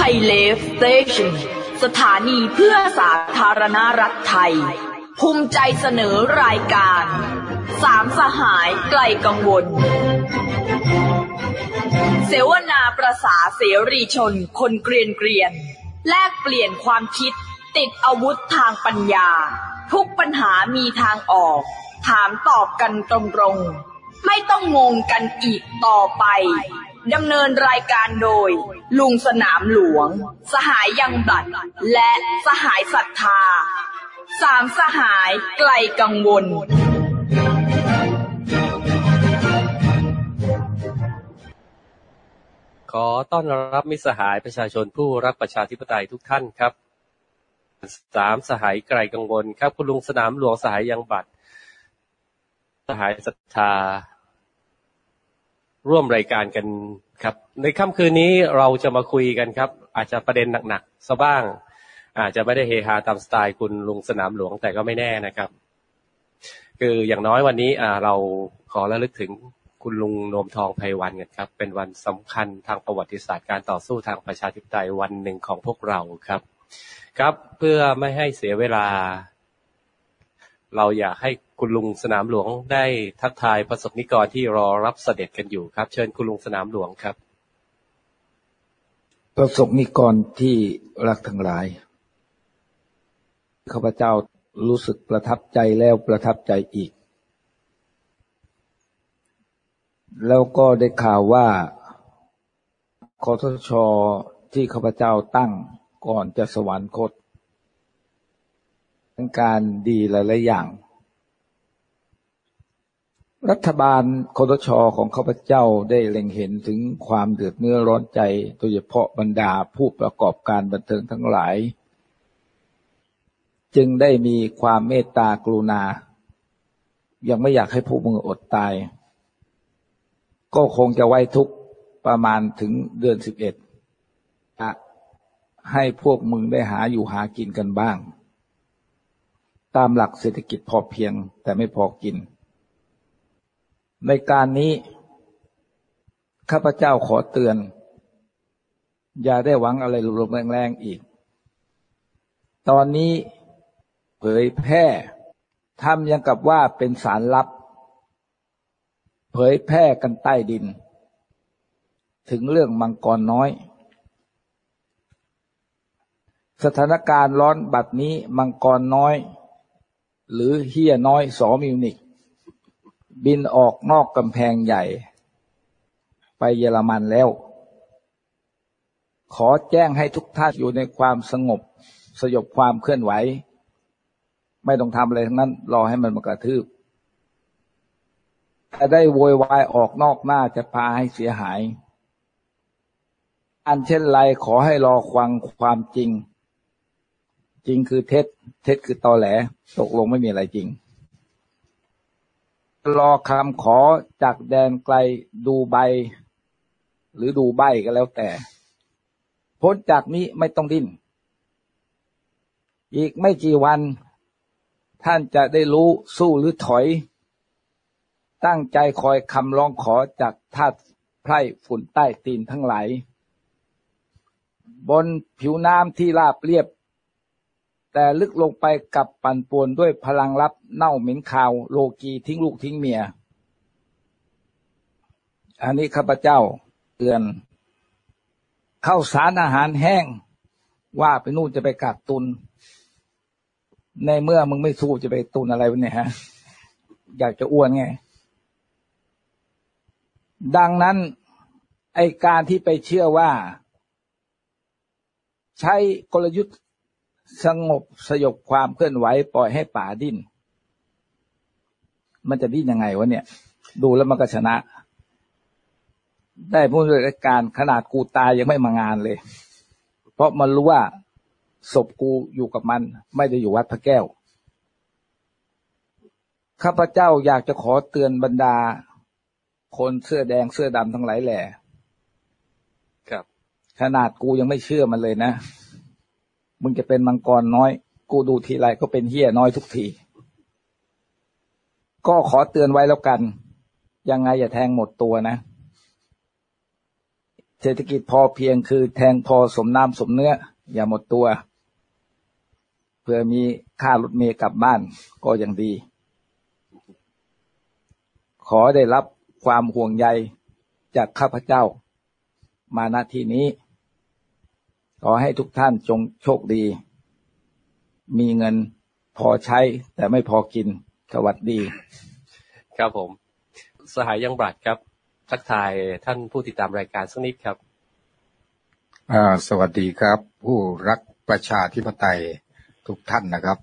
ยเลฟสเตชันสถานีเพื่อสาธารณรัฐไทยภูมิใจเสนอรายการสามสหายไกลกังวลเสวนาประสาเสรีชนคนเกรียนแลกเปลี่ยนความคิดติดอาวุธทางปัญญาทุกปัญหามีทางออกถามตอบกันตรงๆไม่ต้องงงกันอีกต่อไปดำเนินรายการโดยลุงสนามหลวงสหายยังบลัดและสหายศรัทธาสามสหายไกลกังวลขอต้อนรับมิตรสหายประชาชนผู้รักประชาธิปไตยทุกท่านครับสามสหายไกลกังวลครับคุณลุงสนามหลวงสหายยังบลัดสหายศรัทธาร่วมรายการกันครับในค่ำคืนนี้เราจะมาคุยกันครับอาจจะประเด็นหนักๆซะบ้างอาจจะไม่ได้เฮฮาตามสไตล์คุณลุงสนามหลวงแต่ก็ไม่แน่นะครับคืออย่างน้อยวันนี้เราขอระลึกถึงคุณลุงโนมทองไพวันกันครับเป็นวันสำคัญทางประวัติศาสตร์การต่อสู้ทางประชาธิปไตยวันหนึ่งของพวกเราครับครับเพื่อไม่ให้เสียเวลาเราอยากให้คุณลุงสนามหลวงได้ทักทายประสบนิกรที่รอรับเสด็จกันอยู่ครับเชิญคุณลุงสนามหลวงครับประสบนิกรที่รักทั้งหลายข้าพเจ้ารู้สึกประทับใจแล้วประทับใจอีกแล้วก็ได้ข่าวว่าคสช.ที่ข้าพเจ้าตั้งก่อนจะสวรรคตเป็นการดีหลายๆอย่างรัฐบาลคสช.ของข้าพเจ้าได้เล็งเห็นถึงความเดือดเนื้อร้อนใจโดยเฉพาะบรรดาผู้ประกอบการบันเทิงทั้งหลายจึงได้มีความเมตตากรุณายังไม่อยากให้พวกมึงอดตายก็คงจะไว้ทุกประมาณถึงเดือน11ให้พวกมึงได้หาอยู่หากินกันบ้างตามหลักเศรษฐกิจพอเพียงแต่ไม่พอกินในการนี้ข้าพเจ้าขอเตือนอย่าได้หวังอะไรลมๆแรงๆอีกตอนนี้เผยแพร่ทำยังกับว่าเป็นสารลับเผยแพร่กันใต้ดินถึงเรื่องมังกรน้อยสถานการณ์ร้อนบัดนี้มังกรน้อยหรือเฮียน้อย2 มิวนิกบินออกนอกกำแพงใหญ่ไปเยอรมันแล้วขอแจ้งให้ทุกท่านอยู่ในความสงบสยบความเคลื่อนไหวไม่ต้องทำอะไรทั้งนั้นรอให้มันมากระทืบแต่ได้โวยวายออกนอกหน้าจะพาให้เสียหายอันเช่นไรขอให้รอฟังความจริงจริงคือเท็จเท็จคือตอแหลตกลงไม่มีอะไรจริงรอคำขอจากแดนไกลดูไบหรือดูใบก็แล้วแต่พ้นจากนี้ไม่ต้องดิ้นอีกไม่กี่วันท่านจะได้รู้สู้หรือถอยตั้งใจคอยคำร้องขอจากทาสไพร่ฝุ่นใต้ตีนทั้งหลายบนผิวน้ำที่ราบเรียบแต่ลึกลงไปกับปั่นป่วนด้วยพลังลับเน่าเหม็นคาวโลกีทิ้งลูกทิ้งเมียอันนี้ข้าพเจ้าเตือนข้าวสารอาหารแห้งว่าไปนู่นจะไปกักตุนในเมื่อมึงไม่สู้จะไปตุนอะไรวะเนี่ยฮะอยากจะอ้วนไงดังนั้นไอการที่ไปเชื่อว่าใช้กลยุทธ์สงบสยบความเคลื่อนไหวปล่อยให้ป่าดิ้นมันจะดิ้นยังไงวะเนี่ยดูแล้วมันก็ชนะได้ผู้บริการขนาดกูตายยังไม่มางานเลยเพราะมันรู้ว่าศพกูอยู่กับมันไม่ได้อยู่วัดพระแก้วข้าพเจ้าอยากจะขอเตือนบรรดาคนเสื้อแดงเสื้อดำทั้งหลายแหล่ครับขนาดกูยังไม่เชื่อมันเลยนะมึงจะเป็นมังกรน้อยกูดูทีไรก็เป็นเหี้ยน้อยทุกทีก็ขอเตือนไว้แล้วกันยังไงอย่าแทงหมดตัวนะเศรษฐกิจพอเพียงคือแทงพอสมน้ำสมเนื้ออย่าหมดตัวเพื่อมีค่ารถเมล์กลับบ้านก็ยังดีขอได้รับความห่วงใยจากข้าพเจ้ามาณที่นี้ขอให้ทุกท่านจงโชคดีมีเงินพอใช้แต่ไม่พอกินสวัสดีครับผมสหายยังบรัดครับทักทายท่านผู้ติดตามรายการสักนิดครับสวัสดีครับผู้รักประชาธิปไตยทุกท่านนะครับ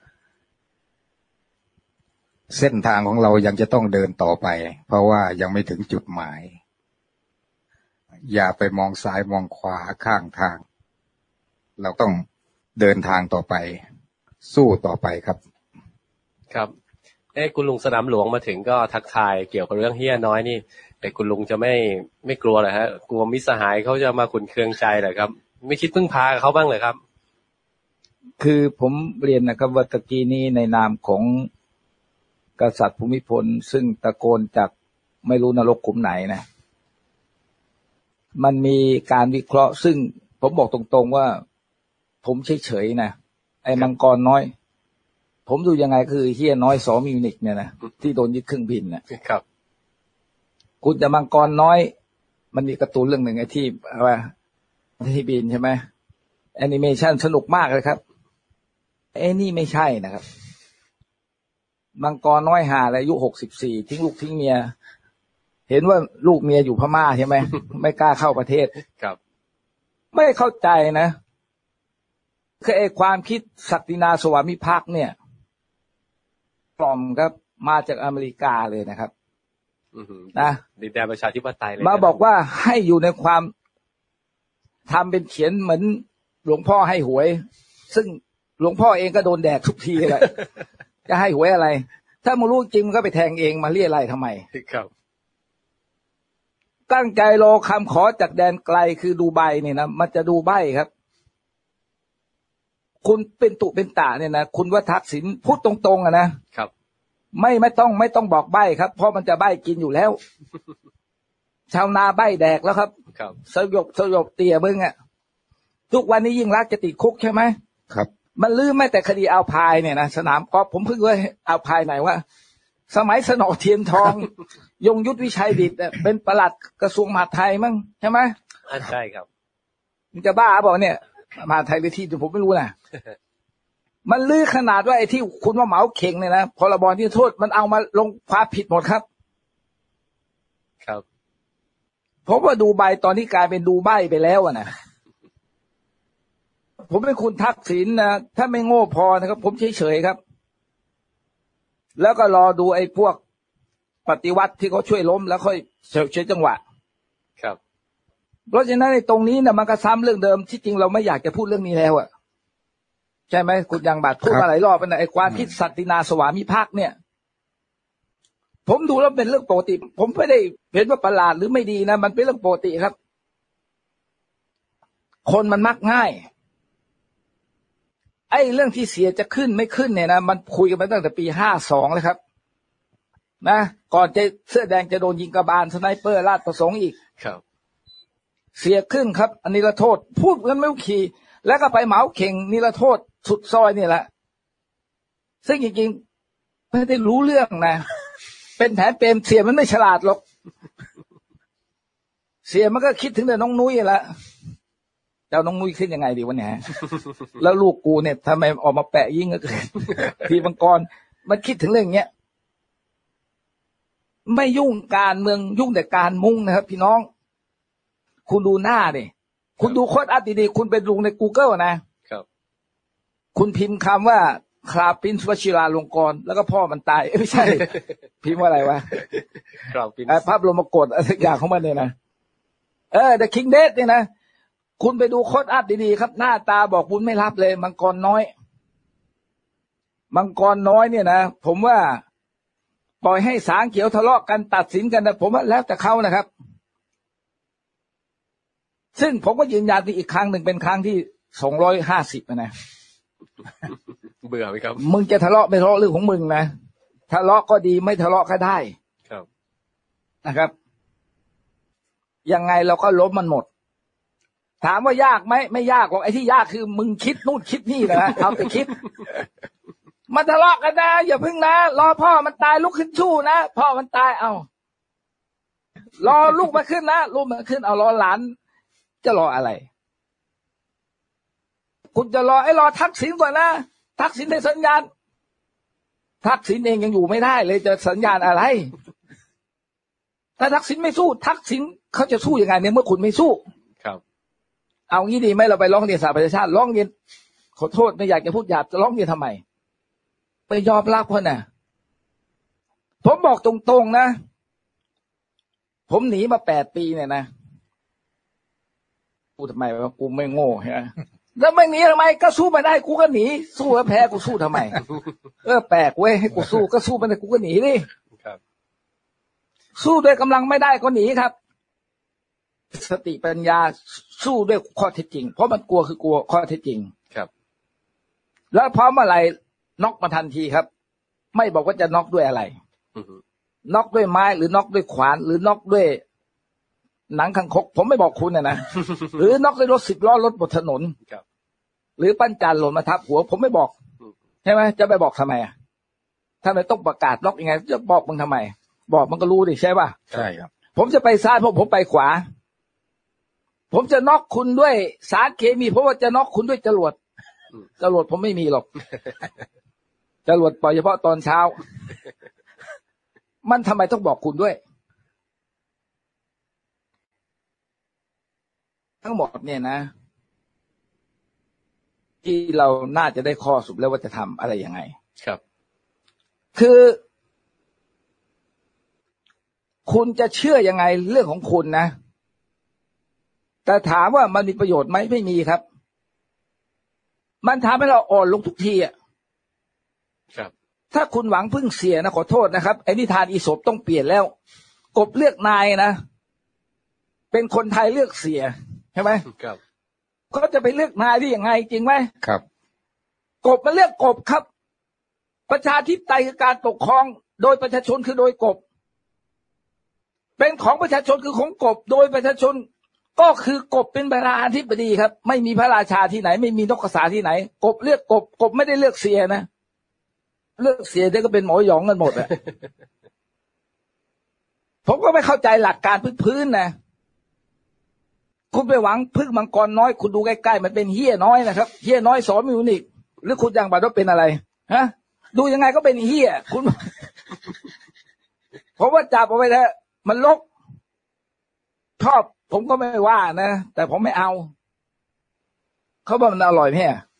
เส้นทางของเรายังจะต้องเดินต่อไปเพราะว่ายังไม่ถึงจุดหมายอย่าไปมองซ้ายมองขวาข้างทางเราต้องเดินทางต่อไปสู้ต่อไปครับครับคุณลุงสนามหลวงมาถึงก็ทักทายเกี่ยวกับเรื่องเฮียน้อยนี่แต่คุณลุงจะไม่กลัวเหรอฮะกลัวมิตรสหายเขาจะมาขุ่นเคืองใจเหรอครับไม่คิดพึ่งพาเขาบ้างเลยครับคือผมเรียนนะครับว่าตะกี้นี้ในนามของกษัตริย์ภูมิพลซึ่งตะโกนจากไม่รู้นรกขุมไหนนะมันมีการวิเคราะห์ซึ่งผมบอกตรงๆว่าผมเฉยๆนะไอ้มังกรน้อยผมดูยังไงคือเฮียน้อย2มิวนิกเนี่ยนะที่โดนยึดเครื่องบินนะครับคุณจะมังกรน้อยมันมีการ์ตูนเรื่องหนึ่งไอ้ที่ว่าที่บินใช่ไหมแอนิเมชันสนุกมากเลยครับไอ้นี่ไม่ใช่นะครับมังกรน้อยหาอายุ64ทิ้งลูกทิ้งเมียเห็นว่าลูกเมียอยู่พม่าใช่ไหม ไม่กล้าเข้าประเทศครับไม่เข้าใจนะคือไอ้ความคิดศักดินาสวามิภักดิ์เนี่ยกล่อมครับมาจากอเมริกาเลยนะครับนะดินแดนประชาธิปไตยเลยมาบอกว่าให้อยู่ในความทำเป็นเขียนเหมือนหลวงพ่อให้หวยซึ่งหลวงพ่อเองก็โดนแดกทุกทีเลย จะให้หวยอะไรถ้ามึงรู้จริงก็ไปแทงเองมาเรียอะไรทำไมครับตั้งใจรอคำขอจากแดนไกลคือดูไบเนี่ยนะมันจะดูใบครับคุณเป็นตุเป็นตาเนี่ยนะคุณว่าทักษิณพูดตรงๆนะครับไม่ต้องบอกใบครับเพราะมันจะใบกินอยู่แล้ว ชาวนาใบแดกแล้วครับสยบเตี่ยมึงอ่ะทุกวันนี้ยิ่งรักจะติดคุกใช่ไหมครับมันลืมไม่แต่คดีเอาพายเนี่ยนะสนามกอล์ฟผมเพิ่งว่าเอาพายไหนว่าสมัยสนอเทียนทอง ยงยุทธวิชัยดิษฐ์เป็นปลัดกระทรวงมหาดไทยมั้งใช่ไหมใช่ครับมันจะบ้าบอกเนี่ยมหาดไทยหรือที่ผมไม่รู้นะ มันลือขนาดว่าไอ้ที่คุณว่าเหมาเข่งเนี่ยนะพรบที่โทษมันเอามาลงความผิดหมดครับครับผมว่าดูไบตอนนี้กลายเป็นดูใบไปแล้วนะผมเป็นคุณทักษิณนะถ้าไม่โง่พอนะครับผมเฉยๆครับแล้วก็รอดูไอ้พวกปฏิวัติที่เขาช่วยล้มแล้วค่อยใช้จังหวะครับเพราะฉะนั้นในตรงนี้นะมันก็ซ้ำเรื่องเดิมที่จริงเราไม่อยากจะพูดเรื่องนี้แล้วอะใช่ไหมคุณยังบัตรพูดมาหลายรอบนะไอ้ความคิดศักดินาสวามิภักดิ์เนี่ยผมดูแล้วเป็นเรื่องปกติผมไม่ได้เห็นว่าประหลาดหรือไม่ดีนะมันเป็นเรื่องปกติครับคนมันมักง่ายไอ้เรื่องที่เสียจะขึ้นไม่ขึ้นเนี่ยนะมันคุยกันมาตั้งแต่ปี52แล้วครับนะก่อนจะเสื้อแดงจะโดนยิงกระบาลสไนเปอร์ลาดประสงค์อีกครับเสียขึ้นครับอันนี้ละโทษพูดกันไม่ขี่แล้วก็ไปเหมาเข่งนี่ละโทษสุดซอยนี่แหละซึ่งจริงๆไม่ได้รู้เรื่องนะเป็นแผนเป็นเสียมันไม่ฉลาดหรอกเสียมันก็คิดถึงแต่น้องนุ้ยแหละเจ้าน้องนุ้ยขึ้นยังไงดีวะเนี่ย แล้วลูกกูเนี่ยทำไมออกมาแปะยิ่งก็เกิน ทีมังกรมันคิดถึงเรื่องเนี้ยไม่ยุ่งการเมืองยุ่งแต่การมุ่งนะครับพี่น้องคุณดูหน้าดิคุณดูโค้ดอัพดีๆคุณไปดูใน Google นะครับคุณพิมพ์คำว่าคราปินวชิราลงกรณ์แล้วก็พ่อมันตายไม่ใช่ พิมพ์ว่าอะไรวะคราปินภาพบรมกฏอะไรอย่างของมันเนี่ยนะThe King Dead เนี่ยนะคุณไปดูโค้ดอัพดีๆครับหน้าตาบอกบุญไม่รับเลยมังกรน้อยเนี่ยนะผมว่าปล่อยให้สางเขียวทะเลาะกันตัดสินกันนะผมว่าแล้วแต่เขานะครับซึ่งผมก็ยืนยันอีกครั้งหนึ่งเป็นครั้งที่250นะเบื่อไหมครับมึงจะทะเลาะไม่ทะเลาะเรื่องของมึงนะทะเลาะก็ดีไม่ทะเลาะก็ได้ครับนะครับยังไงเราก็ล้มมันหมดถามว่ายากไหมไม่ยากหรอกไอ้ที่ยากคือมึงคิดนู่นคิดนี่นะเอาแต่คิดมันทะเลาะกันนะอย่าพึ่งนะรอพ่อมันตายลุกขึ้นสู้นะพ่อมันตายเอารอลูกมาขึ้นนะลูกมาขึ้นเอารอหลานจะรออะไรคุณจะรอทักษิณก่อนนะทักษิณได้สัญญาณทักษิณเองยังอยู่ไม่ได้เลยจะสัญญาณอะไรถ้าทักษิณไม่สู้ทักษิณเขาจะสู้ยังไงเนี่ยเมื่อคุณไม่สู้ครับเอางี้ดีไหมเราไปร้องเรียนสหประชาชาติร้องเรียนขอโทษไม่อยากจะพูดหยาบจะร้องเรียนทำไมไปยอมรับคนน่ะผมบอกตรงๆนะผมหนีมา8 ปีเนี่ยนะกูทำไมวะกูไม่โง่ฮะแล้วไม่หนีทำไมก็สู้มาได้กูก็หนีสู้แล้วแพ้กูสู้ทำไมแปลกเว้ยให้กูสู้ก็สู้มาได้กูก็หนีดิครับสู้ด้วยกำลังไม่ได้ก็หนีครับสติปัญญาสู้ด้วยข้อเท็จจริงเพราะมันกลัวคือกลัวข้อเท็จจริงครับแล้วพร้อมอะไรน็อกมาทันทีครับไม่บอกว่าจะน็อกด้วยอะไรน็อกด้วยไม้หรือน็อกด้วยขวานหรือน็อกด้วยหนังคังคกผมไม่บอกคุณนะหรือน็อกด้วยรถ10 ล้อรถบนถนนหรือปั้นจานหล่นมาทับหัวผมไม่บอกใช่ไหมจะไปบอกทำไมถ้าไม่ต้องประกาศน็อกยังไงจะบอกมึงทำไมบอกมันก็รู้ดิใช่ป่ะใช่ครับผมจะไปซ้ายเพราะผมไปขวาผมจะน็อกคุณด้วยสารเคมีเพราะว่าจะน็อกคุณด้วยจรวดผมไม่มีหรอกจรวดปล่อยเฉพาะตอนเช้ามันทำไมต้องบอกคุณด้วยทั้งหมดเนี่ยนะที่เราน่าจะได้ข้อสรุปแล้วว่าจะทำอะไรยังไงครับคือคุณจะเชื่อยังไงเรื่องของคุณนะแต่ถามว่ามันมีประโยชน์ไหมไม่มีครับมันทำให้เราอ่อนลงทุกทีอ่ะครับถ้าคุณหวังพึ่งเสียนะขอโทษนะครับไอ้นิทานอีสปต้องเปลี่ยนแล้วกบเลือกนายนะเป็นคนไทยเลือกเสียใช่ไหมครับเขาจะไปเลือกนายได้ยังไงจริงไหมครับกบมันเลือกกบครับประชาธิปไตยคือการปกครองโดยประชาชนคือโดยกบเป็นของประชาชนคือของกบโดยประชาชนก็คือกบเป็นประธานาธิบดีครับไม่มีพระราชาที่ไหนไม่มีนกกระสาที่ไหนกบเลือกกบไม่ได้เลือกเสียนะเลือกเสียเดี๋ยวก็เป็นหมอหยองกันหมดอะผมก็ไม่เข้าใจหลักการพื้นนะคุณไปหวังพึ่งมังกรน้อยคุณดูใกล้ๆมันเป็นเหี้ยน้อยนะครับเหี้ยน้อยสอนมิวนิกหรือคุณยังบัดว่าเป็นอะไรฮะดูยังไงก็เป็นเหี้ยคุณผมว่าจับเอาไว้เถอะมันลกชอบผมก็ไม่ว่านะแต่ผมไม่เอาเขาบอกมันอร่อยไหม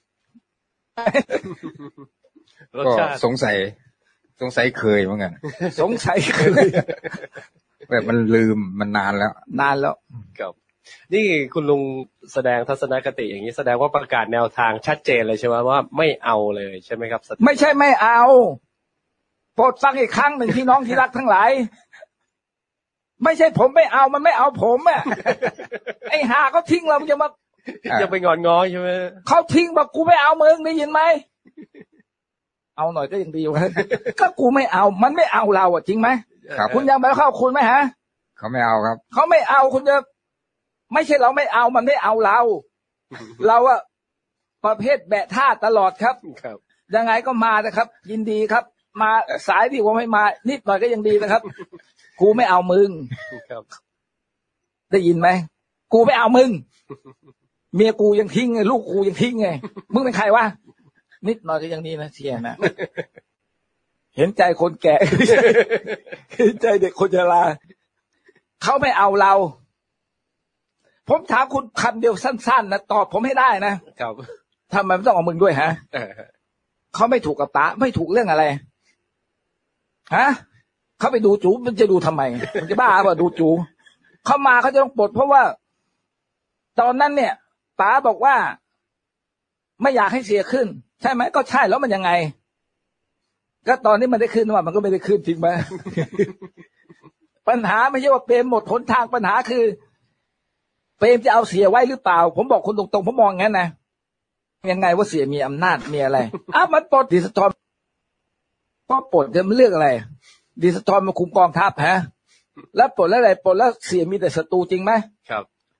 ก็สงสัยเคยเหมือนกันสงสัยเคยแบบมันลืมมันนานแล้วครับนี่คุณลุงแสดงทัศนคติอย่างนี้แสดงว่าประกาศแนวทางชัดเจนเลยใช่ไหมว่าไม่เอาเลยใช่ไหมครับไม่ใช่ไม่เอาโปรดฟังอีกครั้งหนึ่งพี่น้องที่รักทั้งหลายไม่ใช่ผมไม่เอามันไม่เอาผมอ่ะไอ้ห่าเขาทิ้งเราจะมาจะไปงอนง้อใช่ไหมเขาทิ้งบอกกูไม่เอามึงได้ยินไหมเอาหน่อยก็ยังดีวะก็กูไม่เอามันไม่เอาเราอ่ะจริงไหมคุณยังไปเข้าคุณไหมฮะเขาไม่เอาครับเขาไม่เอาคุณจะไม่ใช่เราไม่เอามันไม่เอาเราอะประเภทแบะท่าตลอดครับยังไงก็มานะครับยินดีครับมาสายที่ผมให้มานิดหน่อยก็ยังดีนะครับกูไม่เอามึงได้ยินไหมกูไม่เอามึงเมียกูยังทิ้งไงลูกกูยังทิ้งไงมึงเป็นใครวะนิดหน่อยก็ยังดีนะเชียร์นะเห็นใจคนแก่เห็นใจเด็กคนชราเขาไม่เอาเราผมถามคุณคำเดียวสั้นๆนะตอบผมให้ได้นะครับทำไมไม่ต้องเอามึงด้วยฮะเขาไม่ถูกกับตาไม่ถูกเรื่องอะไรฮะเขาไปดูจูมันจะดูทำไมมันจะบ้าป่ะดูจูเขามาเขาจะต้องปลดเพราะว่าตอนนั้นเนี่ยป๋าบอกว่าไม่อยากให้เสียขึ้นใช่ไหมก็ใช่แล้วมันยังไงก็ตอนนี้มันได้ขึ้นว่ามันก็ไม่ได้ขึ้นจริงไหม ปัญหาไม่ใช่ว่าเปรมหมดหนทางปัญหาคือเปรมจะเอาเสียไว้หรือเปล่าผมบอกคุณตรงๆผมมองงั้นนะยังไงว่าเสียมีอำนาจมีอะไรมันปลดดิสทอมก็ปลดจะมันเลือกอะไรดิสทอมมันคุมกองทัพฮะแล้วปลดแล้วอะไรปลดแล้วเสียมีแต่ศัตรูจริงไหมครับ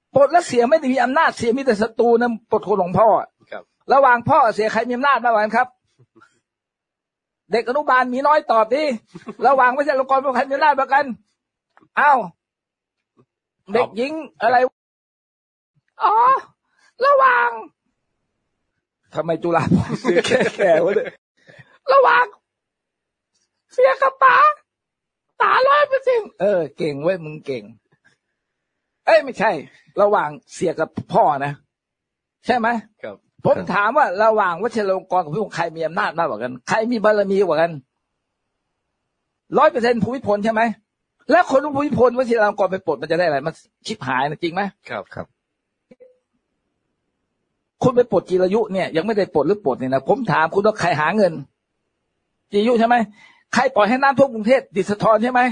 ปลดแล้วเสียไม่ได้มีอำนาจเสียมีแต่ศัตรูนะปลดคนของพ่อครับระหว่างพ่อเสียใครมีอำนาจมากกว่ากันครับ เด็กอนุบาลมีน้อยตอบดิระหว่างวิทยากรใครมีอำนาจมากกันอ้าวเด็กหญิงอะไรอ๋อระหว่างทำไมจุฬาภรณ์เสียแก่ๆวะเนี่ยระหว่างเสียกับป๋า100%เก่งเว้ยมึงเก่งไม่ใช่ระหว่างเสียกับพ่อนะใช่ไหมครับผมถามว่าระหว่างวชิรลงกรณ์กับภูมิพลใครมีอำนาจมากกว่ากันใครมีบารมีกว่ากัน100%ภูมิพลใช่ไหมแล้วคนภูมิพลวชิรลงกรณ์ไปปลดมันจะได้อะไรมันชิบหายนะจริงไหมครับคุณไปปลดจิรายุเนี่ยยังไม่ได้ปลดหรือปลดเนี่ยนะผมถามคุณว่าใครหาเงินจิรายุใช่ไหมใครปล่อยให้น้ำท่วมกรุงเทพดิษฐรใช่ไหม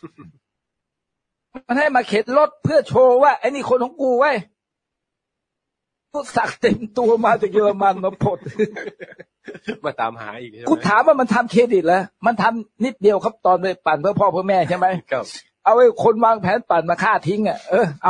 มันให้มาเข็นรถเพื่อโชว์ว่าไอ้นี่คนของกูไว้กูสักเต็มตัวมาจากเยอรมันมาปลดมาตามหาอีกกูถามว่ามันทำเครดิตเหรอมันทำนิดเดียวครับตอนไปปั่นเพื่อพ่อเพื่อแม่ใช่ไหมครับเอาไอ้คนวางแผนปั่นมาฆ่าทิ้งเอา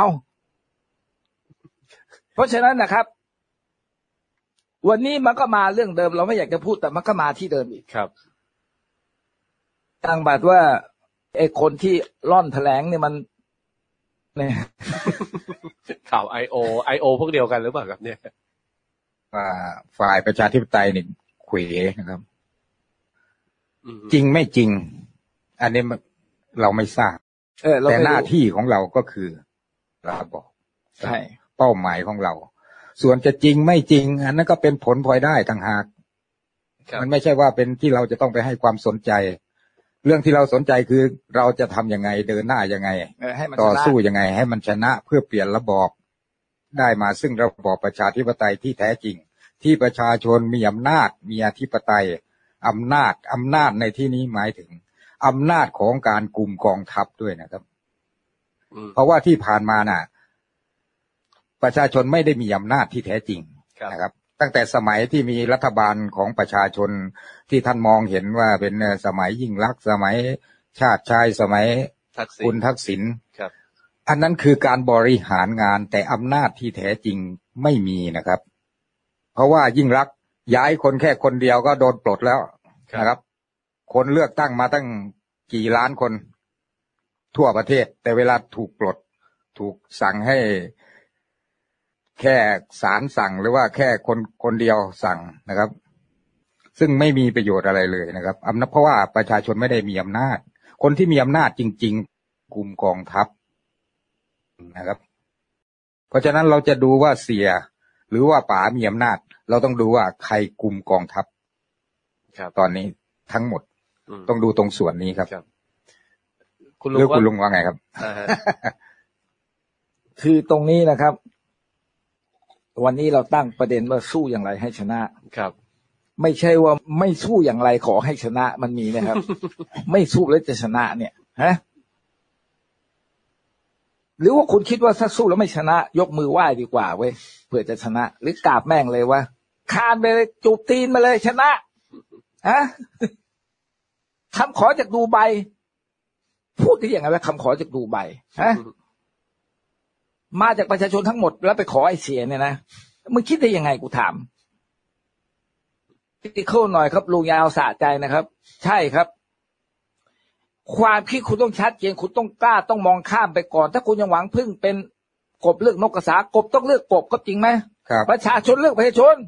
เพราะฉะนั้นนะครับวันนี้มันก็มาเรื่องเดิมเราไม่อยากจะพูดแต่มันก็มาที่เดิมอีกครับตั้งบัตรว่าไอ้คนที่ร่อนแถลงเนี่ยมันเนี่ยข่าวIO พวกเดียวกันหรือเปล่าครับเนี่ยฝ่ายประชาธิปไตยนี่เขวนะครับจริงไม่จริงอันนี้เราไม่ทราบแต่หน้าที่ของเราก็คือเราบอกใช่เป้าหมายของเราส่วนจะจริงไม่จริงอันนั้นก็เป็นผลพลอยได้ต่างหากมันไม่ใช่ว่าเป็นที่เราจะต้องไปให้ความสนใจเรื่องที่เราสนใจคือเราจะทำยังไงเดินหน้ายังไงต่อสู้ยังไงให้มันชนะเพื่อเปลี่ยนระบอบได้มาซึ่งระบอบประชาธิปไตยที่แท้จริงที่ประชาชนมีอำนาจมีอธิปไตยอำนาจในที่นี้หมายถึงอำนาจของการกลุ่มกองทัพด้วยนะครับเพราะว่าที่ผ่านมาน่ะประชาชนไม่ได้มีอำนาจที่แท้จริงนะครับตั้งแต่สมัยที่มีรัฐบาลของประชาชนที่ท่านมองเห็นว่าเป็นสมัยยิ่งลักษณ์สมัยชาติชายสมัยคุณทักษิณอันนั้นคือการบริหารงานแต่อำนาจที่แท้จริงไม่มีนะครับเพราะว่ายิ่งลักษณ์ย้ายคนแค่คนเดียวก็โดนปลดแล้วนะครับคนเลือกตั้งมาตั้งกี่ล้านคนทั่วประเทศแต่เวลาถูกปลดถูกสั่งให้แค่ศาลสั่งหรือว่าแค่คนเดียวสั่งนะครับซึ่งไม่มีประโยชน์อะไรเลยนะครับเพราะว่าประชาชนไม่ได้มีอำนาจคนที่มีอำนาจจริงๆกลุ่มกองทัพนะครับเพราะฉะนั้นเราจะดูว่าเสียหรือว่าป๋ามีอำนาจเราต้องดูว่าใครกลุ่มกองทัพตอนนี้ทั้งหมดต้องดูตรงส่วนนี้ครับคุณลุงว่าไงครับคือตรงนี้นะครับวันนี้เราตั้งประเด็นว่าสู้อย่างไรให้ชนะครับไม่ใช่ว่าไม่สู้อย่างไรขอให้ชนะมันมีนะครับ ไม่สู้แล้วจะชนะเนี่ยฮะหรือว่าคุณคิดว่าถ้าสู้แล้วไม่ชนะยกมือไหว้ดีกว่าเว้ยเพื่อจะชนะหรือกราบแม่งเลยว่าคานไปเลยจูบตีนมาเลยชนะฮะคำขอจากดูไบพูดได้ยังไงว่าคำขอจากดูไบฮะมาจากประชาชนทั้งหมดแล้วไปขอไอ้เสียเนี่ยนะมึงคิดได้ยังไงกูถามคิดเข้าหน่อยครับลุงยาวสะใจนะครับใช่ครับความคิดคุณต้องชัดเจนคุณต้องกล้าต้องมองข้ามไปก่อนถ้าคุณยังหวังพึ่งเป็นกบเลือกนกกระสากบต้องเลือกกบก็จริงไหมประชาชนเลือกประชาชน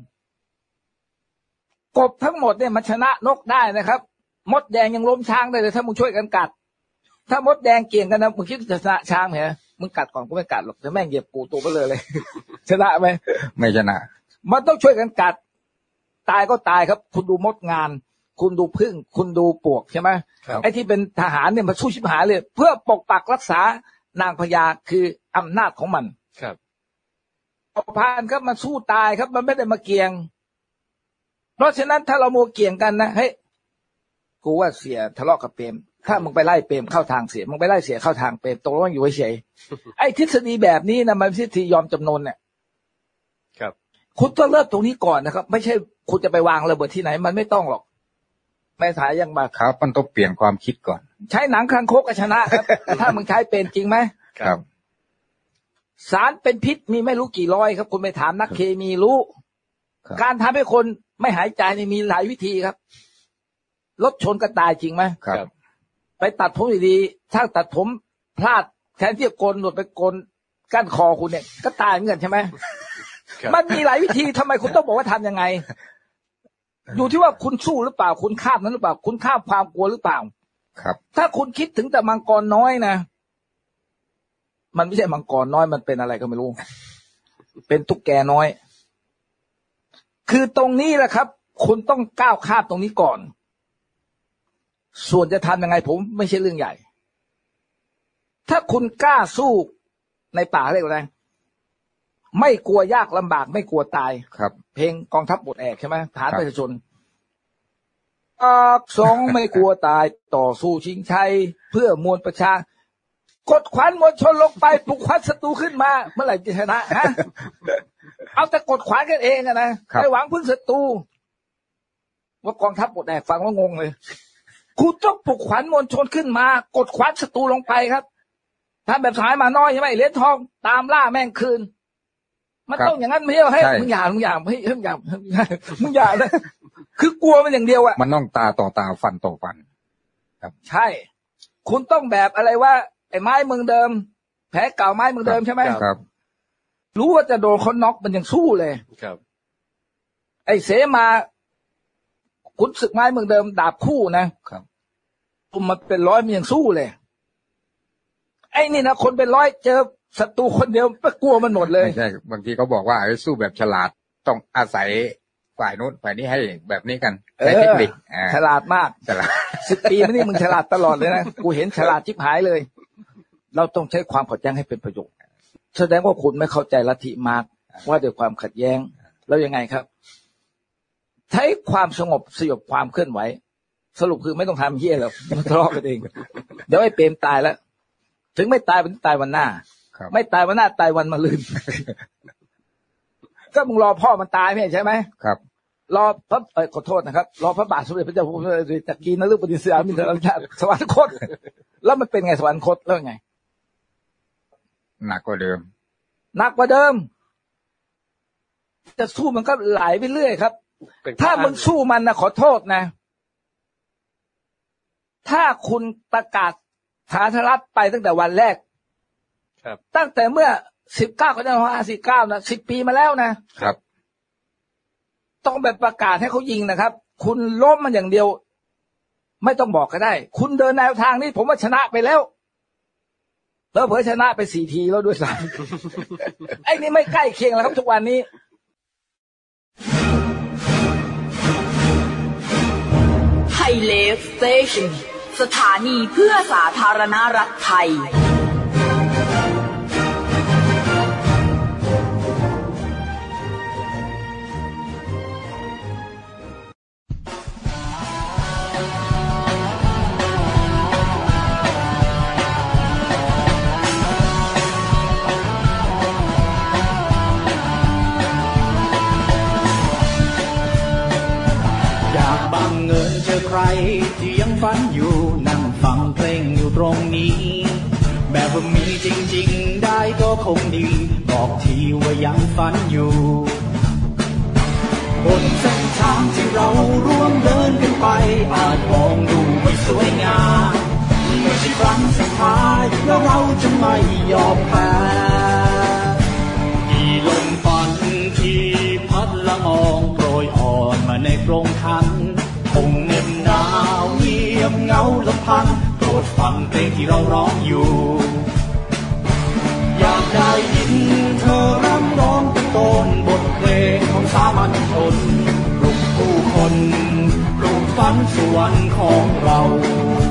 กบทั้งหมดเนี่ยมันชนะนกได้นะครับมดแดงยังล้มช้างได้เลยถ้ามึงช่วยกันกัดถ้ามดแดงเกี่ยงกันนะมึงคิดจะชนะช้างเหรอมึงกัดก่อนกูไม่กัดหรอกจะแม่งเหยียบกูตัวไปเลยชนะไหมไม่ชนะมันต้องช่วยกันกัดตายก็ตายครับคุณดูมดงานคุณดูผึ้งคุณดูปลวกใช่ไหมไอ้ที่เป็นทหารเนี่ยมันสู้ชิบหายเลยเพื่อปกปักรักษานางพญาคืออำนาจของมันครับพานครับมันสู้ตายครับมันไม่ได้มาเกี่ยงเพราะฉะนั้นถ้าเราโมเกี่ยงกันนะเฮ้ยกูว่าเสียทะเลาะกับเปรมถ้ามึงไปไล่เปรมเข้าทางเสียมึงไปไล่เสียเข้าทางเปรมตกลงอยู่เฉยไอ้ทฤษฎีแบบนี้นะมันเป็นทฤษฎียอมจำนนเนี่ยครับคุณต้องเริ่มตรงนี้ก่อนนะครับไม่ใช่คุณจะไปวางระเบิดที่ไหนมันไม่ต้องหรอกแม่สายยังมาครับมันต้องเปลี่ยนความคิดก่อนใช้หนังคางคกชนะครับ ถ้ามึงใช้เป็นจริงไหมครับสารเป็นพิษมีไม่รู้กี่ร้อยครับคุณไปถามนักเคมีรู้การทำให้คนไม่หายใจนี่มีหลายวิธีครับรถชนก็ตายจริงไหมครับไปตัดผมดีๆถ้าตัดผมพลาดแทนที่จะโกนหลุดไปโกนก้านคอคุณเนี่ยก็ตายเหมือนกันใช่ไหมมันมีหลายวิธีทำไมคุณต้องบอกว่าทำยังไงอยู่ที่ว่าคุณสู้หรือเปล่าคุณข้ามนั้นหรือเปล่าคุณข้ามความกลัวหรือเปล่าครับถ้าคุณคิดถึงแต่มังกรน้อยนะมันไม่ใช่มังกรน้อยมันเป็นอะไรก็ไม่รู้เป็นตุ๊กแกน้อยคือตรงนี้แหละครับคุณต้องก้าวข้ามตรงนี้ก่อนส่วนจะทำยังไงผมไม่ใช่เรื่องใหญ่ถ้าคุณกล้าสู้ในป่าเรียกว่าอะไรไม่กลัวยากลำบากไม่กลัวตายครับเพลงกองทัพบทแอกใช่ไหมฐานประชาชนสองไม่กลัวตายต่อสู้ชิงชัยเพื่อมวลประชากดขวัญมวลชนลงไปปลุกขวัญศัตรูขึ้นมาเมื่อไหร่จะชนะฮะเอาแต่กดขวัญกันเองนะไม่หวังพึ่งศัตรูว่ากองทัพบทแอกฟังว่างงเลยคุณต้องปลุกขวัญมวลชนขึ้นมากดขวัญศัตรูลงไปครับทำแบบสายมาน้อยใช่ไหมเหรียญทองตามล่าแม่งคืนมันต้องอย่างนั้นไม่ใช่ให้มึงอย่ามึงเลยคือกลัวมันอย่างเดียวอะมันต้องตาต่อตาฟันต่อฟันครับใช่คุณต้องแบบอะไรว่าไอ้ไม้เมืองเดิมแผลเก่าไม้เมืองเดิมใช่ไหมครับรู้ว่าจะโดนคนน็อกมันยังสู้เลยครับไอ้เสมาขุนศึกไม้เมืองเดิมดาบคู่นะครับมันเป็นร้อยมันยังสู้เลยไอ้นี่นะคนเป็นร้อยเจอศัตรูคนเดียวก็กลัวมันหมดเลยไม่ใช่บางทีเขาบอกว่าสู้แบบฉลาดต้องอาศัยฝ่ายนู้นฝ่ายนี้ให้แบบนี้กันใช้เทคนิคฉลาดมากฉลาด 10 ปีมานี่มึงฉลาดตลอดเลยนะกูเห็นฉลาดชิบหายเลยเราต้องใช้ความขัดแย้งให้เป็นประโยชน์แสดงว่าคุณไม่เข้าใจลัทธิมาร์กว่าด้วยความขัดแย้งแล้วยังไงครับใช้ความสงบสยบความเคลื่อนไหวสรุปคือไม่ต้องทำเหี้ยหรอกมันทะเลาะกันเองเดี๋ยวไอ้เปรมตายแล้วถึงไม่ตายวันตายวันหน้าไม่ตายวันหน้าตายวันมะรืนก็มึงรอพ่อมันตายไม่ใช่ไหมครับรอพระขอโทษนะครับรอพระบาทสมเด็จพระเจ้าอยู่หัวจักรีนฤบดินทร์สยามมินทราชสวรรคตแล้วมันเป็นไงสวรรคตแล้วไงหนักกว่าเดิมจะสู้มันก็ไหลไปเรื่อยครับถ้ามึงสู้มันนะขอโทษนะถ้าคุณประกาศสาธารณรัฐไปตั้งแต่วันแรกตั้งแต่เมื่อ19 กรกฎาคม 49นะ10 ปีมาแล้วนะครับต้องแบบประกาศให้เขายิงนะครับคุณล้มมันอย่างเดียวไม่ต้องบอกก็ได้คุณเดินแนวทางนี้ผมว่าชนะไปแล้วเผลอชนะไป4 ทีแล้วด้วยซ้ำไอ้นี่ไม่ใกล้เคียงแล้วครับทุกวันนี้ไทยเลฟสเตชันสถานีเพื่อสาธารณรัฐไทยใครที่ยังฝันอยู่นั่งฟังเพลงอยู่ตรงนี้แบบว่ามีจริงๆได้ก็คงดีบอกทีว่ายังฝันอยู่บนเส้นทางที่เราร่วมเดินกันไปอาจมองดูไม่สวยงามไม่ใช่ครั้งสุดท้ายแล้วเราจะไม่ยอมแพ้ที่ลมฝันที่พัดละอองโปรยอ่อนมาในโปร่งคันคงเหน็บหนาวเงียบเหงาลำพังโปรดฟังเพลงที่เราร้องอยู่อยากได้ยินเธอร่ำร้องตะโกนบทเพลงของสามัญชนปลุกผู้คนปลุกฝันสวรรค์ของเรา